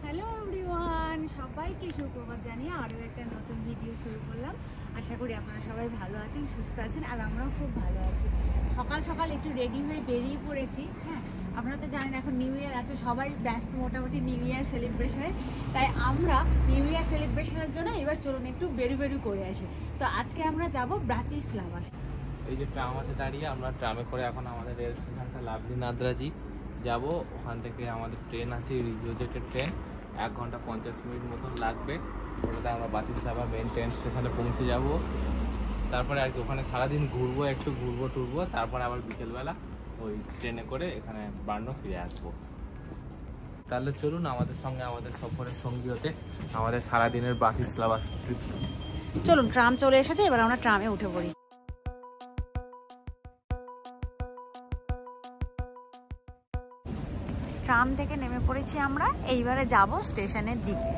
Hello everyone, সবাইকে সুপ্রভাত জানিয়ে আরও একটা নতুন ভিডিও শুরু করলাম। আশা করি আপনারা সবাই ভালো আছেন, সুস্থ আছেন, আর আমরাও খুব ভালো আছি। সকাল সকাল একটু রেডি হয়ে বেরিয়ে পড়েছি। হ্যাঁ, আপনারা তো জানেন এখন নিউ ইয়ার আছে, সবাই ব্যস্ত মোটামুটি নিউ ইয়ার সেলিব্রেশনে। তাই আমরা নিউ ইয়ার সেলিব্রেশনের জন্য এবার চলুন একটু বেরু করে আসি। তো আজকে আমরা যাব ব্রাতিস্লাভা। এই যে ট্রাম আছে দাঁড়িয়ে, আমরা ট্রামে করে এখন আমাদের রেল স্টেশনটা লাভলি নাদ্রাজি যাব। ওখান থেকে আমাদের ট্রেন আছে, রিজোজেটের ট্রেন, 1 ঘন্টা 50 মিনিট মতন লাগবে। ওটাতে আমরা ব্রাতিস্লাভা মেন ট্রেন স্টেশনে পৌঁছে যাব। তারপরে আর কি ওখানে সারাদিন ঘুরবো, একটু ঘুরবো টুরবো, তারপরে আবার বিকেলবেলা ওই ট্রেনে করে এখানে বার্নো ফিরে আসবো। তাহলে চলুন আমাদের সঙ্গে আমাদের সফরের সঙ্গী হতে আমাদের সারাদিনের ব্রাতিস্লাভা ট্রিপ। চলুন, ট্রাম চলে এসেছে, এবার আমরা ট্রামে উঠে পড়ি। ট্রাম থেকে নেমে পড়েছি আমরা, এইবারে যাব স্টেশনের দিকে।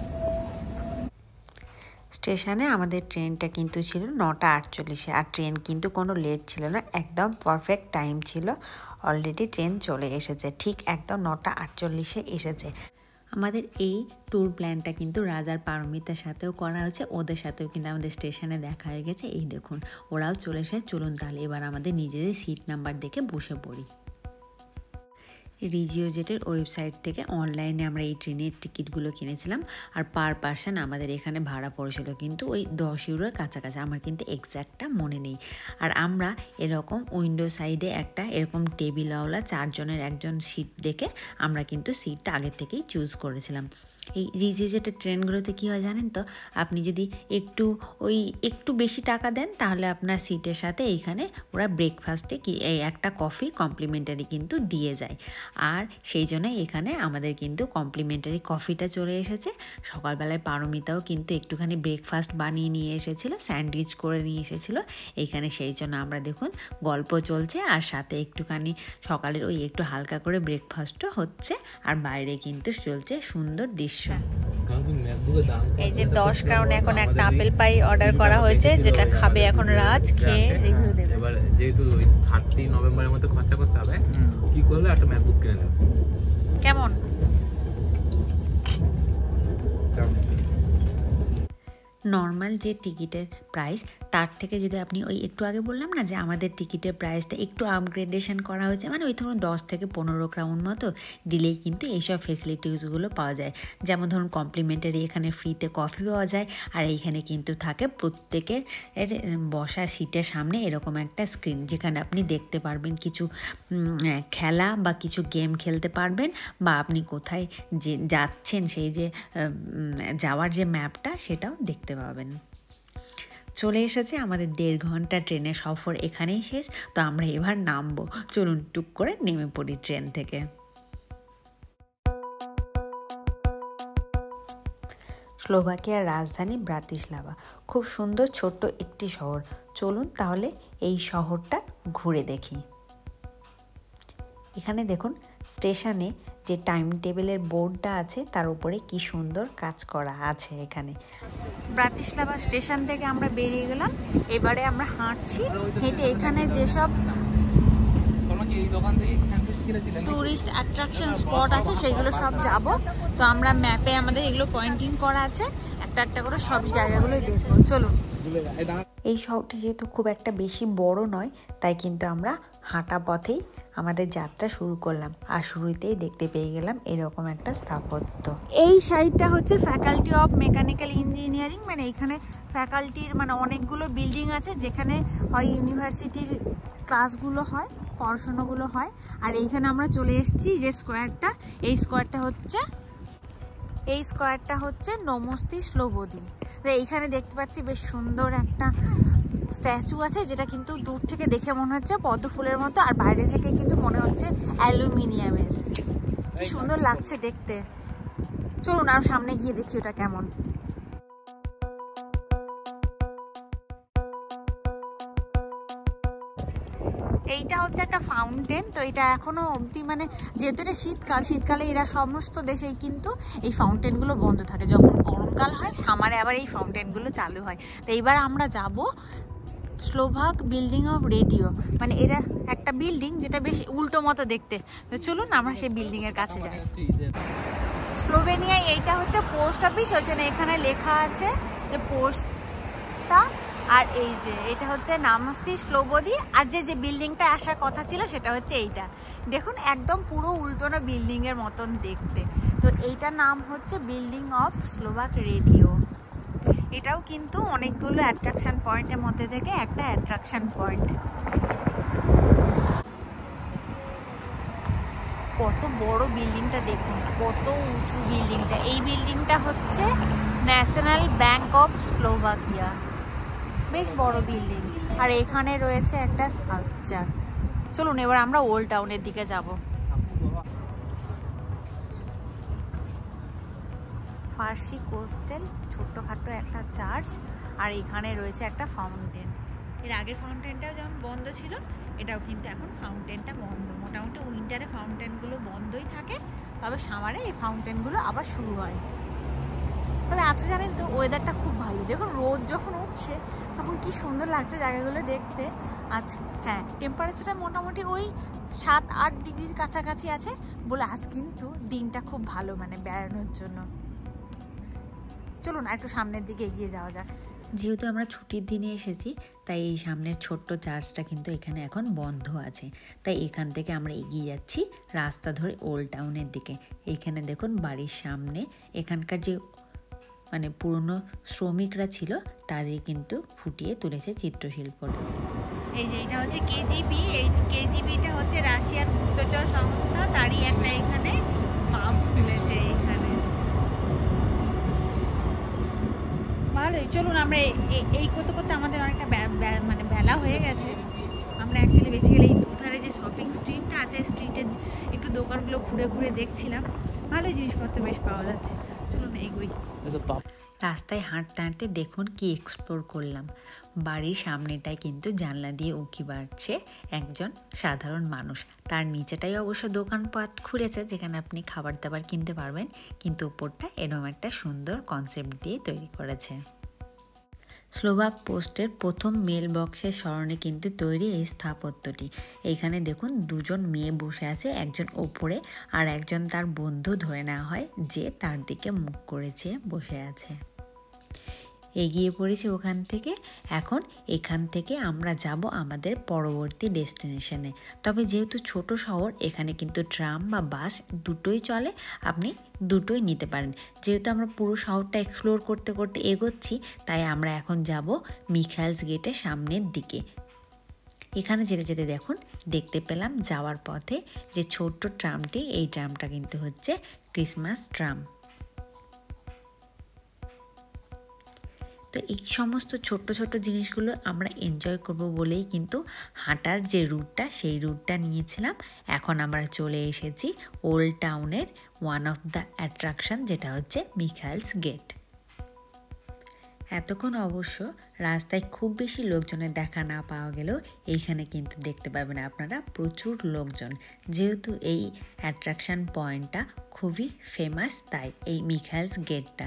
স্টেশনে আমাদের ট্রেনটা কিন্তু ছিল 9টা 48-এ, আর ট্রেন কিন্তু কোনো লেট ছিল না, একদম পারফেক্ট টাইম ছিল। অলরেডি ট্রেন চলে এসেছে, ঠিক একদম 9টা 48-এ এসেছে। আমাদের এই ট্যুর প্ল্যানটা কিন্তু রাজার পারমিতার সাথেও করা হয়েছে, ওদের সাথেও কিন্তু আমাদের স্টেশনে দেখা হয়ে গেছে। এই দেখুন, ওরাও চলে এসে। চলুন তাহলে এবার আমাদের নিজেদের সিট নাম্বার দেখে বসে পড়ি। রিজিওজেটের ওয়েবসাইট থেকে অনলাইনে আমরা এই ট্রেনের টিকিটগুলো কিনেছিলাম, আর পার পার্সন আমাদের এখানে ভাড়া পড়েছিল কিন্তু ওই 10 ইউরোর কাছাকাছি, আমার কিন্তু এক্স্যাক্টটা মনে নেই। আর আমরা এরকম উইন্ডো সাইডে একটা এরকম টেবিলওয়ালা 4 জনের একজন সিট দেখে আমরা কিন্তু সিটটা আগের থেকেই চুজ করেছিলাম। এই রিজিওজেটের ট্রেনগুলোতে কী হয় জানেন তো, আপনি যদি একটু বেশি টাকা দেন তাহলে আপনার সিটের সাথে এইখানে ওরা ব্রেকফাস্টে এই একটা কফি কমপ্লিমেন্টারি কিন্তু দিয়ে যায়। আর সেই জন্য এখানে আমাদের কিন্তু কমপ্লিমেন্টারি কফিটা চলে এসেছে। সকালবেলায় পারমিতাও কিন্তু একটুখানি ব্রেকফাস্ট বানিয়ে নিয়ে এসেছিলো, স্যান্ডউইচ করে নিয়ে এসেছিলো এইখানে। সেই জন্য আমরা দেখুন গল্প চলছে, আর সাথে একটুখানি সকালের ওই একটু হালকা করে ব্রেকফাস্টও হচ্ছে, আর বাইরে কিন্তু চলছে সুন্দর দৃশ্য। এই যে 10 ক্রাউনে এখন একটা আপেল পাই অর্ডার করা হয়েছে, যেটা খাবে এখন রাজ, খেয়ে রিভিউ দেবে। এবার যেহেতু 30 নভেম্বরের মধ্যে খরচা করতে হবে, কি করলে একটা ম্যাকবুক কিনে নেব। কেমন? নর্মাল যে টিকিটের প্রাইস তার থেকে যদি আপনি ওই একটু আগে বললাম না যে আমাদের টিকিটের প্রাইসটা একটু আপগ্রেডেশন করা হয়েছে, মানে ওই ধরুন 10 থেকে 15 ক্রাউন মতো দিলেই কিন্তু এইসব ফেসিলিটিসগুলো পাওয়া যায়। যেমন ধরুন কমপ্লিমেন্টারি এখানে ফ্রিতে কফি পাওয়া যায়, আর এইখানে কিন্তু থাকে প্রত্যেকের বসার সিটের সামনে এরকম একটা স্ক্রিন, যেখানে আপনি দেখতে পারবেন কিছু খেলা বা কিছু গেম খেলতে পারবেন, বা আপনি কোথায় যে যাচ্ছেন সেই যে যাওয়ার যে ম্যাপটা সেটাও দেখতে পাবেন। চলে এসেছে আমাদের 1.5 ঘন্টা ট্রেনের সফর, এখানেই শেষ। তো আমরা এবার নামবো, চলুন টুক করে নেমে পড়ি ট্রেন থেকে। স্লোভাকিয়ার রাজধানী ব্রাতিস্লাভা, খুব সুন্দর ছোট্ট একটি শহর। চলুন তাহলে এই শহরটা ঘুরে দেখি। এখানে দেখুন স্টেশনে যে টাইম টেবিলের বোর্ডটা আছে তার উপরে কি সুন্দর কাজ করা আছে। এখানে ব্রাতিস্লাভা স্টেশন থেকে আমরা বেরিয়ে গেলাম, এবারে আমরা হাঁটছি, হেঁটে এখানে যেসব টুরিস্ট অ্যাট্রাকশন স্পট আছে সেগুলো সব যাব। তো আমরা ম্যাপে আমাদের এগুলো পয়েন্টিং করা আছে, একটা একটা করে সব জায়গাগুলোই দেখবো। চলুন। এই শহরটি যেহেতু খুব একটা বেশি বড় নয়, তাই কিন্তু আমরা হাঁটা পথেই আমাদের যাত্রা শুরু করলাম, আর শুরুতেই দেখতে পেয়ে গেলাম এরকম একটা স্থাপত্য। এই সাইডটা হচ্ছে ফ্যাকাল্টি অফ মেকানিক্যাল ইঞ্জিনিয়ারিং, মানে এখানে ফ্যাকাল্টির মানে অনেকগুলো বিল্ডিং আছে, যেখানে হয় ইউনিভার্সিটির ক্লাসগুলো হয়, পড়াশোনাগুলো হয়। আর এইখানে আমরা চলে এসেছি যে স্কোয়ারটা, এই স্কোয়ারটা হচ্ছে নমস্তি স্লোবোদি। তো এইখানে দেখতে পাচ্ছি বেশ সুন্দর একটা স্ট্যাচু আছে, যেটা কিন্তু দূর থেকে দেখে মনে হচ্ছে পদ্ম ফুলের মতো, আর বাইরে থেকে কিন্তু মনে হচ্ছে অ্যালুমিনিয়ামের। কি সুন্দর লাগছে দেখতে। চলুন আর সামনে গিয়ে দেখি ওটা কেমন। এইটা হচ্ছে একটা ফাউন্টেন। তো এটা এখনো অবধি মানে যেহেতু এটা শীতকালে এরা সমস্ত দেশেই কিন্তু এই ফাউন্টেনগুলো বন্ধ থাকে, যখন গরমকাল হয় সামারে আবার এই ফাউন্টেনগুলো চালু হয়। তো এইবার আমরা যাব স্লোভাক বিল্ডিং অফ রেডিও, মানে এরা একটা বিল্ডিং যেটা বেশ উল্টো মতো দেখতে। তো চলুন আমরা সেই বিল্ডিং এর কাছে যাই। স্লোভেনিয়ায় এইটা হচ্ছে পোস্ট অফিস, ওই জন্য এখানে লেখা আছে যে পোস্টটা। আর এই যে এটা হচ্ছে নামস্তি স্লোবদি, আর যে বিল্ডিংটা আসার কথা ছিল সেটা হচ্ছে এইটা। দেখুন একদম পুরো উল্টোনো বিল্ডিংয়ের মতন দেখতে। তো এইটার নাম হচ্ছে বিল্ডিং অফ স্লোভাক রেডিও। এটাও কিন্তু অনেকগুলো অ্যাট্রাকশন পয়েন্টের মধ্যে থেকে একটা অ্যাট্রাকশন পয়েন্ট। কত বড় বিল্ডিংটা দেখুন, কত উঁচু বিল্ডিংটা। এই বিল্ডিংটা হচ্ছে ন্যাশনাল ব্যাংক অফ স্লোভাকিয়া, বেশ বড় বিল্ডিং। আর এখানে রয়েছে একটা স্কাল্পচার। চলুন এবার আমরা ওল্ড টাউনের দিকে যাব। ফার্সি কোস্টেল ছোট্টখাটো একটা চার্চ, আর এখানে রয়েছে একটা ফাউন্টেন। এর আগের ফাউন্টেনটাও যেমন বন্ধ ছিল, এটাও কিন্তু এখন ফাউন্টেনটা বন্ধ। মোটামুটি উইন্টারে ফাউন্টেনগুলো বন্ধই থাকে, তবে সামারে এই ফাউন্টেনগুলো আবার শুরু হয়। তবে আজকে জানেন তো ওয়েদারটা খুব ভালো। দেখুন রোদ যখন উঠছে তখন কি সুন্দর লাগছে জায়গাগুলো দেখতে। আজ হ্যাঁ, টেম্পারেচারটা মোটামুটি ওই 7-8 ডিগ্রির কাছাকাছি আছে বলে আজ কিন্তু দিনটা খুব ভালো, মানে বেড়ানোর জন্য। চলুন একটু সামনের দিকে এগিয়ে যাওয়া যাক। যেহেতু আমরা ছুটির দিনে এসেছি, তাই এই সামনের ছোট্ট চার্চটা কিন্তু এখানে এখন বন্ধ আছে। তাই এখান থেকে আমরা এগিয়ে যাচ্ছি রাস্তা ধরে ওল্ড টাউনের দিকে। এইখানে দেখুন বাড়ির সামনে এখানকার যে মানে পুরনো শ্রমিকরা ছিল তাদের কিন্তু ফুটিয়ে তুলেছে চিত্রশিল্পটা। এই যে এটা হচ্ছে কেজিবি। এই কেজিবিটা হচ্ছে রাশিয়ার গুপ্তচর সংস্থা, তারই একটা এখানে পাম্প খুলেছে এখানে। ভালোই। চলুন আমরা এই করতে করতে আমাদের অনেকটা মানে বেলা হয়ে গেছে। আমরা অ্যাকচুয়ালি বেসিক্যালি এই দুধারে যে শপিং স্ট্রিটটা আছে, স্ট্রিটে একটু দোকানগুলো ঘুরে ঘুরে দেখছিলাম। ভালোই জিনিসপত্র বেশ পাওয়া যাচ্ছে। চলুন এগোই। রাস্তায় হাঁটতে হাঁটতে দেখুন কি এক্সপ্লোর করলাম। বাড়ির সামনেটায় কিন্তু জানলা দিয়ে উঁকি বাড়ছে একজন সাধারণ মানুষ। তার নিচেটাই অবশ্য দোকানপাট খুলেছে যেখানে আপনি খাবার দাবার কিনতে পারবেন, কিন্তু উপরটা এরকম একটা সুন্দর কনসেপ্ট দিয়ে তৈরি করেছে। স্লোভাক পোস্টের প্রথম মেল বক্সের স্মরণে কিন্তু তৈরি এই স্থাপত্যটি। এইখানে দেখুন দুজন মেয়ে বসে আছে, একজন ওপরে আর একজন তার বন্ধু ধরে নেওয়া হয় যে তার দিকে মুখ করেছে বসে আছে। এগিয়ে পড়েছি ওখান থেকে। এখন এখান থেকে আমরা যাব আমাদের পরবর্তী ডেস্টিনেশনে। তবে যেহেতু ছোট শহর, এখানে কিন্তু ট্রাম বা বাস দুটোই চলে, আপনি দুটোই নিতে পারেন। যেহেতু আমরা পুরো শহরটা এক্সপ্লোর করতে করতে এগোচ্ছি, তাই আমরা এখন যাব মিখাইলস গেটের সামনের দিকে। এখানে যেতে যেতে দেখুন দেখতে পেলাম যাওয়ার পথে যে ছোট্ট ট্রামটি, এই ট্রামটা কিন্তু হচ্ছে ক্রিসমাস ট্রাম। তো এই সমস্ত ছোট্ট ছোট্ট জিনিসগুলো আমরা এনজয় করব বলেই কিন্তু হাঁটার যে রুটটা, সেই রুটটা নিয়েছিলাম। এখন আমরা চলে এসেছি ওল্ড টাউনের ওয়ান অফ দ্য অ্যাট্রাকশন, যেটা হচ্ছে মিখাইলস গেট। এতক্ষণ অবশ্য রাস্তায় খুব বেশি লোকজনের দেখা না পাওয়া গেলেও এইখানে কিন্তু দেখতে পাবেন আপনারা প্রচুর লোকজন। যেহেতু এই অ্যাট্রাকশন পয়েন্টটা খুবই ফেমাস, তাই এই মিখাইলস গেটটা।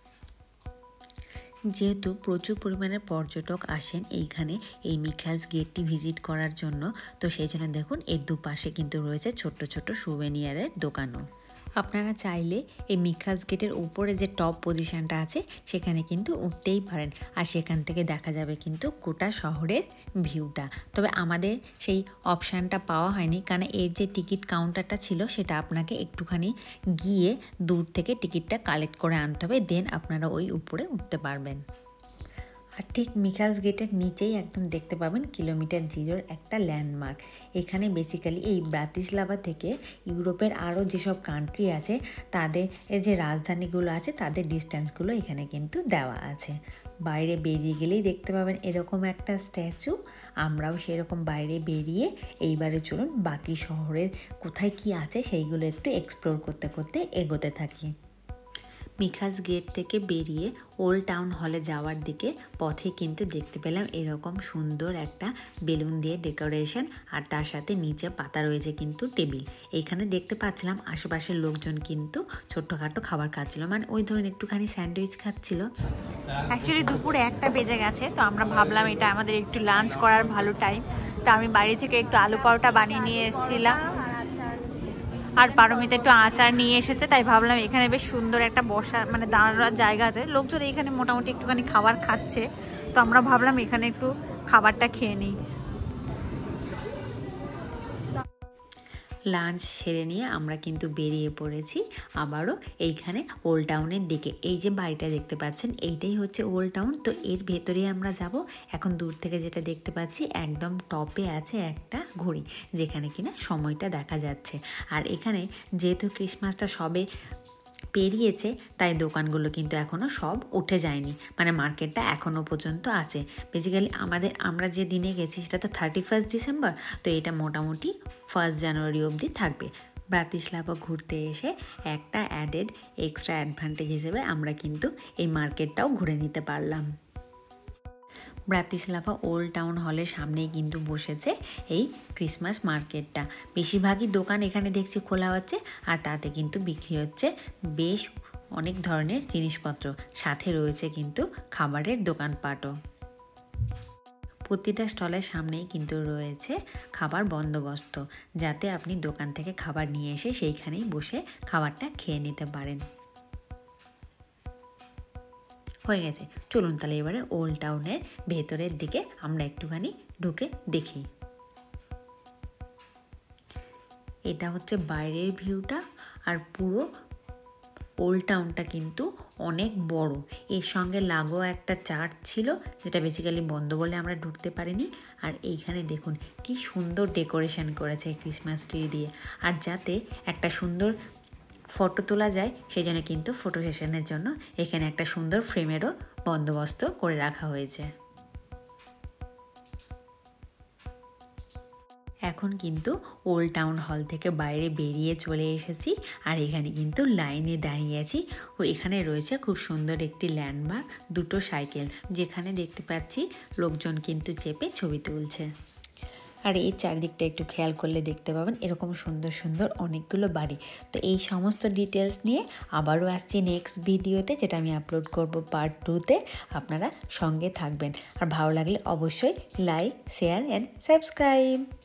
যেহেতু প্রচুর পরিমাণে পর্যটক আসেন এইখানে এই মিখাইলস গেটটি ভিজিট করার জন্য, তো সেই জন্য দেখুন এর দুপাশে কিন্তু রয়েছে ছোট্ট ছোট্ট সুভেনিয়ারের দোকানও। আপনারা চাইলে এই মিখাইলস গেটের উপরে যে টপ পজিশনটা আছে সেখানে কিন্তু উঠতেই পারেন, আর সেখান থেকে দেখা যাবে কিন্তু গোটা শহরের ভিউটা। তবে আমাদের সেই অপশানটা পাওয়া হয়নি, কারণ এর যে টিকিট কাউন্টারটা ছিল সেটা আপনাকে একটুখানি গিয়ে দূর থেকে টিকিটটা কালেক্ট করে আনতে হবে, দেন আপনারা ওই উপরে উঠতে পারবেন। আর ঠিক মিখাইলস গেটের নিচেই একদম দেখতে পাবেন কিলোমিটার 0-র একটা ল্যান্ডমার্ক। এখানে বেসিক্যালি এই ব্রাতিসলাভা থেকে ইউরোপের আরও যেসব কান্ট্রি আছে তাদের যে রাজধানীগুলো আছে তাদের ডিস্টেন্সগুলো এখানে কিন্তু দেওয়া আছে। বাইরে বেরিয়ে গেলেই দেখতে পাবেন এরকম একটা স্ট্যাচু। আমরাও সেরকম বাইরে বেরিয়ে এইবারে চলুন বাকি শহরের কোথায় কি আছে সেইগুলো একটু এক্সপ্লোর করতে করতে এগোতে থাকি। মিখাইলস গেট থেকে বেরিয়ে ওল্ড টাউন হলে যাওয়ার দিকে পথে কিন্তু দেখতে পেলাম এরকম সুন্দর একটা বেলুন দিয়ে ডেকোরেশন, আর তার সাথে নিচে পাতা রয়েছে কিন্তু টেবিল। এইখানে দেখতে পাচ্ছিলাম আশেপাশের লোকজন কিন্তু ছোট্টখাটো খাবার খাচ্ছিল, মানে ওই ধরুন একটুখানি স্যান্ডউইচ খাচ্ছিল। অ্যাকচুয়ালি দুপুরে 1টা বেজে গেছে, তো আমরা ভাবলাম এটা আমাদের একটু লাঞ্চ করার ভালো টাইম। তো আমি বাড়ি থেকে একটু আলু পরোটা বানিয়ে নিয়ে এসেছিলাম। আর পারমিতা একটু আচার নিয়ে এসেছে, তাই ভাবলাম এখানে বেশ সুন্দর একটা বসা মানে দাঁড়ানোর জায়গা আছে, লোকজন এখানে মোটামুটি একটুখানি খাবার খাচ্ছে, তো আমরা ভাবলাম এখানে একটু খাবারটা খেয়ে নিই। লাঞ্চ সেরে নিয়ে আমরা কিন্তু বেরিয়ে পড়েছি আবারও এইখানে ওল্ড টাউনের দিকে। এই যে বাড়িটা দেখতে পাচ্ছেন এইটাই হচ্ছে ওল্ড টাউন, তো এর ভেতরেই আমরা যাব। এখন দূর থেকে যেটা দেখতে পাচ্ছি একদম টপে আছে একটা ঘড়ি, যেখানে কিনা সময়টা দেখা যাচ্ছে। আর এখানে যেহেতু ক্রিসমাসটা সবে পেরিয়েছে তাই দোকানগুলো কিন্তু এখনও সব উঠে যায়নি, মানে মার্কেটটা এখনও পর্যন্ত আছে। বেসিক্যালি আমরা যে দিনে গেছি সেটা তো 31 ডিসেম্বর, তো এটা মোটামুটি 1 জানুয়ারি অবধি থাকবে। ব্রাতিস্লাভা ঘুরতে এসে একটা অ্যাডেড এক্সট্রা অ্যাডভান্টেজ হিসেবে আমরা কিন্তু এই মার্কেটটাও ঘুরে নিতে পারলাম। ব্রাতিস্লাভা ওল্ড টাউন হলের সামনেই কিন্তু বসেছে এই ক্রিসমাস মার্কেটটা। বেশিরভাগই দোকান এখানে দেখছি খোলা হচ্ছে, আর তাতে কিন্তু বিক্রি হচ্ছে বেশ অনেক ধরনের জিনিসপত্র, সাথে রয়েছে কিন্তু খাবারের দোকানপাটও। প্রতিটা স্টলের সামনেই কিন্তু রয়েছে খাবার বন্দোবস্ত, যাতে আপনি দোকান থেকে খাবার নিয়ে এসে সেইখানেই বসে খাবারটা খেয়ে নিতে পারেন। হয়ে গেছে, চলুন তাহলে এবারে ওল্ড টাউনের ভেতরের দিকে আমরা একটুখানি ঢুকে দেখি। এটা হচ্ছে বাইরের ভিউটা, আর পুরো ওল্ড টাউনটা কিন্তু অনেক বড়। এর সঙ্গে লাগোয়া একটা চার্চ ছিল, যেটা বেসিক্যালি বন্ধ বলে আমরা ঢুকতে পারিনি। আর এইখানে দেখুন কি সুন্দর ডেকোরেশন করেছে ক্রিসমাস ট্রি দিয়ে, আর যাতে একটা সুন্দর ফটো তোলা যায় সেই জন্য কিন্তু ফটো সেশনের জন্য এখানে একটা সুন্দর ফ্রেমেরও বন্দোবস্ত করে রাখা হয়েছে। এখন কিন্তু ওল্ড টাউন হল থেকে বাইরে বেরিয়ে চলে এসেছি, আর এখানে কিন্তু লাইনে দাঁড়িয়ে আছি। ও এখানে রয়েছে খুব সুন্দর একটি ল্যান্ডমার্ক, দুটো সাইকেল, যেখানে দেখতে পাচ্ছি লোকজন কিন্তু চেপে ছবি তুলছে। আর এই চারদিকটা একটু খেয়াল করলে দেখতে পাবেন এরকম সুন্দর সুন্দর অনেকগুলো বাড়ি। তো এই সমস্ত ডিটেলস নিয়ে আবারও আসছি নেক্সট ভিডিওতে, যেটা আমি আপলোড করব পার্ট 2-তে। আপনারা সঙ্গে থাকবেন, আর ভালো লাগলে অবশ্যই লাইক, শেয়ার অ্যান্ড সাবস্ক্রাইব।